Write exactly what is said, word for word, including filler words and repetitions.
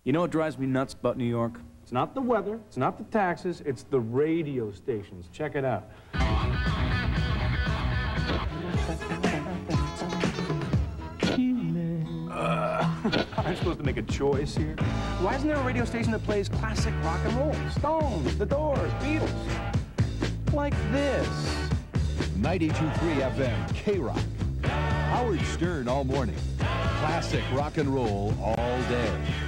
You know what drives me nuts about New York? It's not the weather, it's not the taxes, it's the radio stations. Check it out. Uh, I'm supposed to make a choice here. Why isn't there a radio station that plays classic rock and roll? Stones, The Doors, Beatles. Like this. ninety-two point three F M, K-Rock. Howard Stern all morning. Classic rock and roll all day.